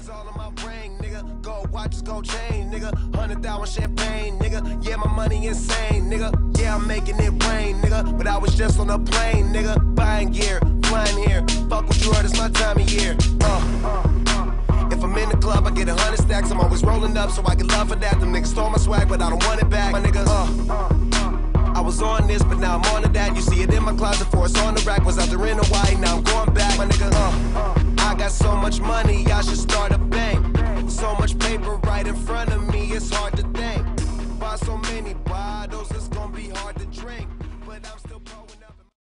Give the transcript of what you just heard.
Diamonds all in my brain, nigga. Gold watches, gold chain, nigga. 100,000 champagne, nigga. Yeah, my money insane, nigga. Yeah, I'm making it rain, nigga. But I was just on a plane, nigga. Buying gear, flying here. Fuck what you heard, it's my time of year. If I'm in the club, I get 100 stacks. I'm always rolling up, so I get love for that. Them niggas stole my swag, but I don't want it back. My niggas, I was on this, but now I'm on to that. You see it in my closet, for it's on the rack. Was out there in Hawaii, now I'm going back. My nigga, I got so much money, I should start a bank. So much paper right in front of me, it's hard to think. Buy so many